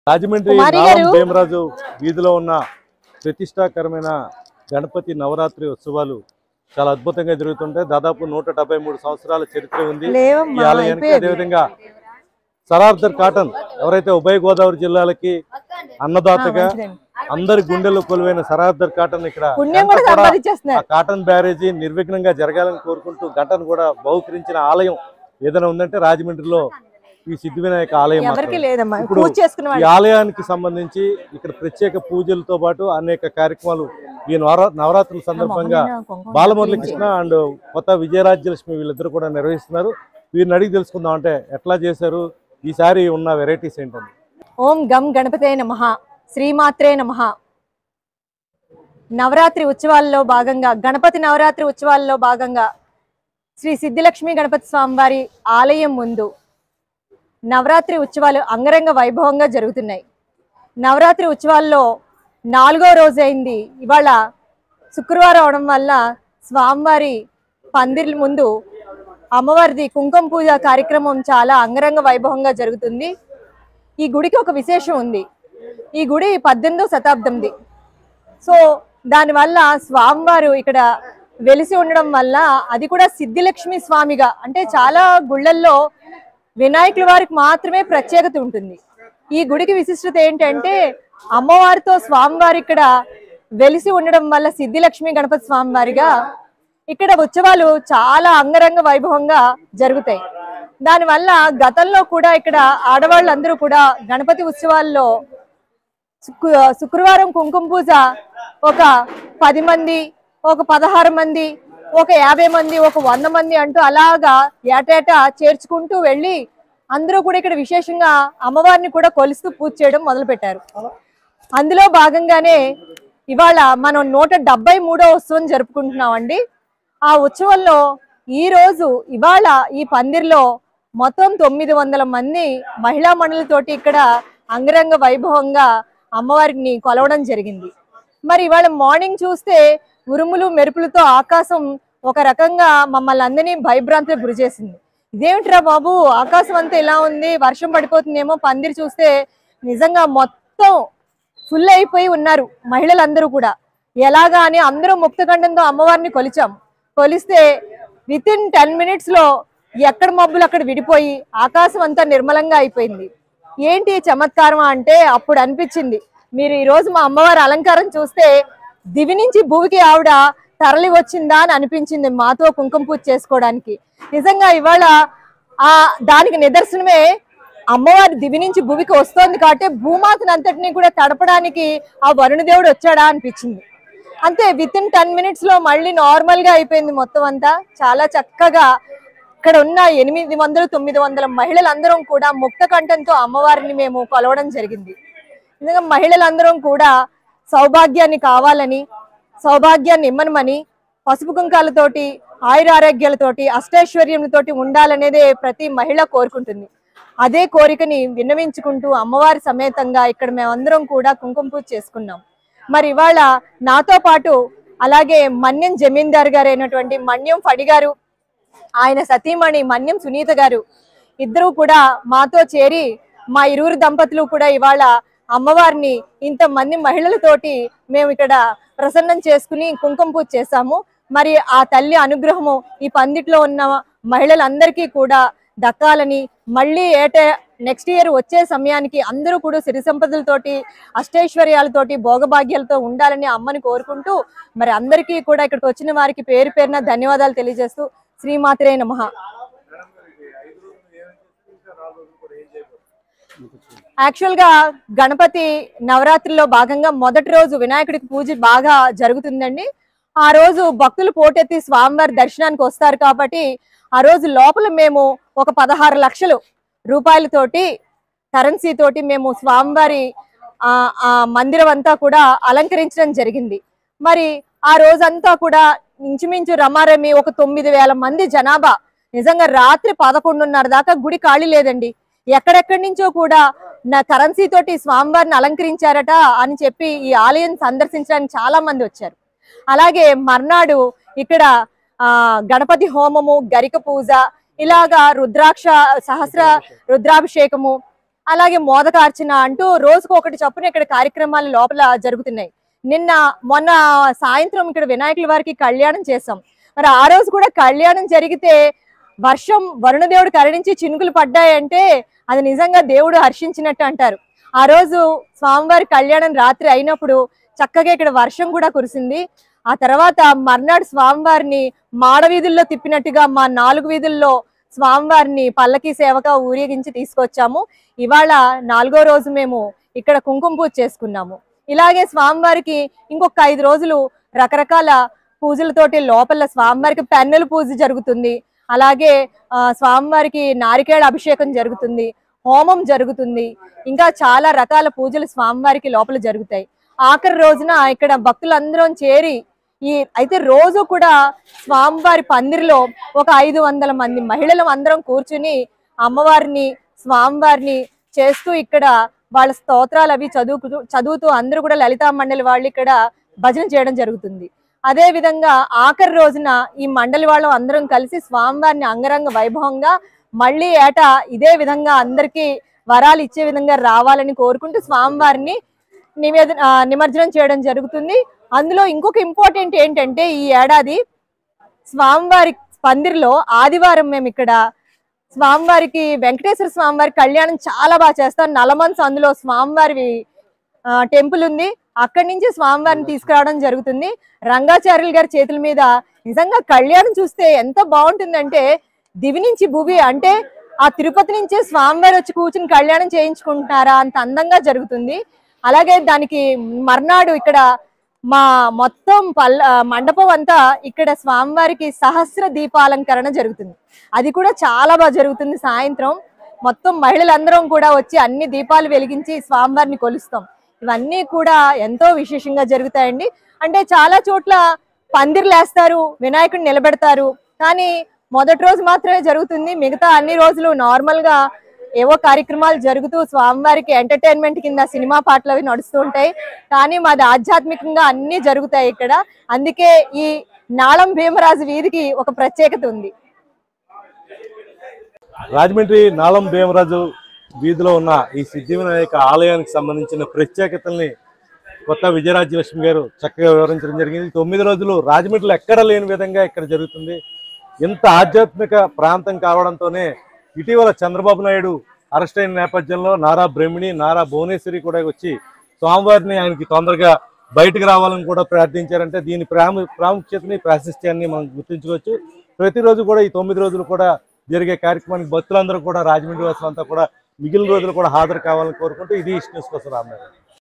రాజమండ్రి నాలం భీమరాజు వీధిలో ఉన్న ప్రతిష్టాకరమైన గణపతి నవరాత్రి ఉత్సవాలు చాలా అద్భుతంగా జరుగుతుంటాయి. దాదాపు 173 సంవత్సరాల చరిత్ర ఉంది ఈ ఆలయానికి. అదేవిధంగా సరార్దర్ కాటన్ ఎవరైతే ఉభయ గోదావరి జిల్లాలకి అన్నదాతగా అందరి గుండెల్లో కొలువైన సరార్దర్ కాటన్ ఇక్కడ కాటన్ బ్యారేజీ నిర్విఘ్నంగా జరగాలని కోరుకుంటూ గంటను కూడా బహుకరించిన ఆలయం ఏదైనా ఉందంటే రాజమండ్రిలో ఈ సిద్ధివినాయక ఆలయం. ఇప్పుడు ఈ ఆలయానికి సంబంధించి ఇక్కడ ప్రత్యేక పూజలతో పాటు అనేక కార్యక్రమాలు ఈ నవరాత్రుల సందర్భంగా బాలమురళీకృష్ణ అండ్ కొత్త విజయరాజ్యలక్ష్మి వీళ్ళిద్దరు కూడా నిర్వహిస్తున్నారు. వీరిని అడిగి తెలుసుకుందాం అంటే ఎట్లా చేశారు, ఈసారి ఉన్న వెరైటీస్ ఏంటండి. ఓం గం గణపతే నమః, శ్రీమాత్రే నమః. నవరాత్రి ఉత్సవాల్లో భాగంగా గణపతి నవరాత్రి ఉత్సవాల్లో భాగంగా శ్రీ సిద్ధిలక్ష్మి గణపతి స్వామివారి ఆలయం ముందు నవరాత్రి ఉత్సవాలు అంగరంగ వైభవంగా జరుగుతున్నాయి. నవరాత్రి ఉత్సవాల్లో 4వ రోజు అయింది. ఇవాళ శుక్రవారం అవడం వల్ల స్వామివారి పందిర్ల ముందు అమ్మవారిది కుంకుమ పూజ కార్యక్రమం చాలా అంగరంగ వైభవంగా జరుగుతుంది. ఈ గుడికి ఒక విశేషం ఉంది. ఈ గుడి 18వ శతాబ్దంది. సో దానివల్ల స్వామివారు ఇక్కడ వెలిసి ఉండడం వల్ల అది కూడా సిద్ధిలక్ష్మి స్వామిగా, అంటే చాలా గుళ్ళల్లో వినాయకుల వారికి మాత్రమే ప్రత్యేకత ఉంటుంది. ఈ గుడికి విశిష్టత ఏంటంటే అమ్మవారితో స్వామివారి ఇక్కడ వెలిసి ఉండడం వల్ల సిద్ధిలక్ష్మి గణపతి స్వామివారిగా ఇక్కడ ఉత్సవాలు చాలా అంగరంగ వైభవంగా జరుగుతాయి. దానివల్ల గతంలో కూడా ఇక్కడ ఆడవాళ్ళందరూ కూడా గణపతి ఉత్సవాల్లో శుక్రవారం కుంకుమ పూజ ఒక 10 మంది, ఒక 16 మంది, ఒక 50 మంది, ఒక 100 మంది అంటూ అలాగా ఏటేటా చేర్చుకుంటూ వెళ్ళి అందరూ కూడా ఇక్కడ విశేషంగా అమ్మవారిని కూడా కొలుస్తూ పూజ చేయడం మొదలు పెట్టారు. అందులో భాగంగానే ఇవాళ మనం 173వ ఉత్సవం జరుపుకుంటున్నామండి. ఆ ఉత్సవంలో ఇవాళ ఈ పందిర్లో మొత్తం 900 మంది మహిళా మండలితోటి ఇక్కడ అంగరంగ వైభవంగా అమ్మవారిని కొలవడం జరిగింది. మరి ఇవాళ మార్నింగ్ చూస్తే ఉరుములు మెరుపులతో ఆకాశం ఒక రకంగా మమ్మల్ని అందరినీ భయభ్రాంతులకు గురి చేసింది. ఇదేమిట్రా బాబు, ఆకాశం అంతా ఇలా ఉంది, వర్షం పడిపోతుందేమో. పందిరి చూస్తే నిజంగా మొత్తం ఫుల్ అయిపోయి ఉన్నారు మహిళలందరూ కూడా. ఎలాగా అని అందరూ ముక్తకంఠంతో అమ్మవారిని కొలిస్తే వితిన్ 10 minutes లో ఎక్కడ మబ్బులు అక్కడ విడిపోయి ఆకాశం అంతా నిర్మలంగా అయిపోయింది. ఏంటి చమత్కారం అంటే అప్పుడు అనిపించింది, మీరు ఈ రోజు మా అమ్మవారి అలంకారం చూస్తే దివి నుంచి భూమికి ఆవిడ తరలి వచ్చిందా అని అనిపించింది మాతో కుంకుమ పూజ చేసుకోవడానికి. నిజంగా ఇవాళ దానికి నిదర్శనమే అమ్మవారి దివి నుంచి భూమికి వస్తోంది కాబట్టి భూమాతను అంతటినీ కూడా తడపడానికి ఆ వరుణదేవుడు వచ్చాడా అనిపించింది. అంతే, వితిన్ 10 minutes లో మళ్ళీ నార్మల్ గా అయిపోయింది మొత్తం అంతా. చాలా చక్కగా ఇక్కడ ఉన్న 800-900 మహిళలందరం కూడా ముక్త కంఠంతో అమ్మవారిని మేము కొలవడం జరిగింది. నిజంగా మహిళలందరం కూడా సౌభాగ్యాన్ని కావాలని, సౌభాగ్యాన్ని ఇమ్మనమని, పసుపు కుంకాలతోటి, ఆయురారోగ్యాలతోటి, అష్టైశ్వర్యంతోటి ఉండాలనేదే ప్రతి మహిళ కోరుకుంటుంది. అదే కోరికని విన్నవించుకుంటూ అమ్మవారి సమేతంగా ఇక్కడ మేమందరం కూడా కుంకుమ పూజ చేసుకున్నాం. మరి ఇవాళ నాతో పాటు అలాగే మన్యం జమీందార్ గారు అయినటువంటి మన్యం ఫడి గారు, ఆయన సతీమణి మన్యం సునీత గారు ఇద్దరు కూడా మాతో చేరి మా ఇరువురు దంపతులు కూడా ఇవాళ అమ్మవారిని ఇంతమంది మహిళలతోటి మేము ఇక్కడ ప్రసన్నం చేసుకుని కుంకుమ పూజ చేశాము. మరి ఆ తల్లి అనుగ్రహము ఈ పందిట్లో ఉన్న మహిళలందరికీ కూడా దక్కాలని, మళ్ళీ నెక్స్ట్ ఇయర్ వచ్చే సమయానికి అందరూ కూడా సిరి సంపదలతోటి, అష్టైశ్వర్యాలతోటి, భోగభాగ్యాలతో ఉండాలని అమ్మని కోరుకుంటూ మరి అందరికీ కూడా ఇక్కడికి వచ్చిన వారికి పేరు పేరున ధన్యవాదాలు తెలియజేస్తూ శ్రీమాత్రే నమః. యాక్చువల్ గా గణపతి నవరాత్రిలో భాగంగా మొదటి రోజు వినాయకుడికి పూజ బాగా జరుగుతుందండి. ఆ రోజు భక్తులు పోటెత్తి స్వామివారి దర్శనానికి వస్తారు కాబట్టి ఆ రోజు లోపల మేము ఒక 16 లక్షల రూపాయలతోటి కరెన్సీ తోటి మేము స్వామివారి మందిరం అంతా కూడా అలంకరించడం జరిగింది. మరి ఆ రోజంతా కూడా ఇంచుమించు రమారమి ఒక 9,000 మంది జనాభా. నిజంగా రాత్రి 11:30 దాకా గుడి ఖాళీ లేదండి. ఎక్కడెక్కడి నుంచో కూడా నా కరెన్సీ తోటి స్వామివారిని అలంకరించారట అని చెప్పి ఈ ఆలయం సందర్శించడానికి చాలా మంది వచ్చారు. అలాగే మర్నాడు ఇక్కడ గణపతి హోమము, గరిక పూజ, ఇలాగా రుద్రాక్ష సహస్ర రుద్రాభిషేకము, అలాగే మోదకార్చన అంటూ రోజుకు ఒకటి చొప్పున ఇక్కడ కార్యక్రమాలు లోపల జరుగుతున్నాయి. మొన్న సాయంత్రం ఇక్కడ వినాయకుల వారికి కళ్యాణం చేసాం. మరి ఆ రోజు కూడా కళ్యాణం జరిగితే వరుణదేవుడు కరుణించి చినుకులు పడ్డాయంటే అది నిజంగా దేవుడు హర్షించినట్టు అంటారు. ఆ రోజు స్వామివారి కళ్యాణం రాత్రి అయినప్పుడు చక్కగా ఇక్కడ వర్షం కూడా కురిసింది. ఆ తర్వాత మర్నాడు స్వామివారిని మాడవీధుల్లో తిప్పినట్టుగా మా 4 వీధుల్లో స్వామివారిని పల్లకి సేవగా ఊరేగించి తీసుకొచ్చాము. ఇవాళ 4వ రోజు మేము ఇక్కడ కుంకుమ పూజ చేసుకున్నాము. ఇలాగే స్వామివారికి ఇంకొక 5 రోజులు రకరకాల పూజలతోటి లోపల స్వామివారికి పెన్నుల పూజ జరుగుతుంది. అలాగే స్వామివారికి నారికేళ అభిషేకం జరుగుతుంది, హోమం జరుగుతుంది, ఇంకా చాలా రకాల పూజలు స్వామివారికి లోపల జరుగుతాయి. ఆఖరి రోజున ఇక్కడ భక్తులందరం చేరి అయితే రోజు కూడా స్వామివారి పందిరిలో ఒక 500 మంది మహిళలు అందరం కూర్చుని అమ్మవారిని స్వామివారిని చేస్తూ ఇక్కడ వాళ్ళ స్తోత్రాలు అవి చదువుతూ అందరూ కూడా లలితా మండలి వాళ్ళు ఇక్కడ భజన చేయడం జరుగుతుంది. అదే విధంగా ఆఖరి రోజున ఈ మండలి వాళ్ళం అందరం కలిసి స్వామివారిని అంగరంగ వైభవంగా మళ్ళీ ఏటా ఇదే విధంగా అందరికీ వరాలు ఇచ్చే విధంగా రావాలని కోరుకుంటూ స్వామివారిని నిమజ్జనం చేయడం జరుగుతుంది. అందులో ఇంకొక ఇంపార్టెంట్ ఏంటంటే ఈ ఏడాది స్వామివారి పందిరిలో ఆదివారం మేము ఇక్కడ స్వామివారికి వెంకటేశ్వర స్వామివారి కళ్యాణం చాలా బాగా చేస్తాం. నలమన్స్ అందులో స్వామివారి టెంపుల్ ఉంది. అక్కడి నుంచి స్వామివారిని తీసుకురావడం జరుగుతుంది. రంగాచార్యులు గారి చేతుల మీద నిజంగా కళ్యాణం చూస్తే ఎంత బాగుంటుందంటే దివి నుంచి భువి అంటే ఆ తిరుపతి నుంచే స్వామివారి వచ్చి కూర్చుని కళ్యాణం చేయించుకుంటున్నారా అంత అందంగా జరుగుతుంది. అలాగే దానికి మర్నాడు ఇక్కడ మా మొత్తం మండపం అంతా ఇక్కడ స్వామివారికి సహస్ర దీపాలంకరణ జరుగుతుంది. అది కూడా చాలా బాగా జరుగుతుంది. సాయంత్రం మొత్తం మహిళలందరం కూడా వచ్చి అన్ని దీపాలు వెలిగించి స్వామివారిని కొలుస్తాం. ఇవన్నీ కూడా ఎంతో విశేషంగా జరుగుతాయండి. అంటే చాలా చోట్ల పందిర్లు వేస్తారు, వినాయకుడిని నిలబెడతారు, కానీ మొదటి రోజు మాత్రమే జరుగుతుంది. మిగతా అన్ని రోజులు నార్మల్ గా ఏవో కార్యక్రమాలు జరుగుతూ స్వామివారికి ఎంటర్టైన్మెంట్ కింద సినిమా పాటలు అవి నడుస్తూ ఉంటాయి. కానీ మాది ఆధ్యాత్మికంగా అన్ని జరుగుతాయి ఇక్కడ. అందుకే ఈ నాళం భీమరాజు వీధికి ఒక ప్రత్యేకత ఉంది. రాజమండ్రి నాళం భీమరాజు వీధిలో ఉన్న ఈ సిద్ధి వినాయక ఆలయానికి సంబంధించిన ప్రత్యేకతల్ని కొత్త విజయరాజ్యలక్ష్మి గారు చక్కగా వివరించడం జరిగింది. 9 రోజులు రాజమండ్రిలో ఎక్కడ లేని విధంగా ఇక్కడ జరుగుతుంది. ఇంత ఆధ్యాత్మిక ప్రాంతం కావడంతోనే ఇటీవల చంద్రబాబు నాయుడు అరెస్ట్ అయిన నేపథ్యంలో నారా బ్రహ్మిణి, నారా భువనేశ్వరి కూడా వచ్చి స్వామివారిని ఆయనకి తొందరగా బయటకు రావాలని కూడా ప్రార్థించారంటే దీని ప్రాముఖ్యతని ప్రాశస్త్యాన్ని మనం గుర్తించుకోవచ్చు. ప్రతిరోజు కూడా ఈ 9 రోజులు కూడా జరిగే కార్యక్రమానికి భక్తులందరూ కూడా రాజమండ్రి వాసులంతా కూడా మిగిలిన రోజులు కూడా హాజరు కావాలని కోరుకుంటూ ఇది ఈస్ట్ న్యూస్ కోసం రామ్నారాయణ.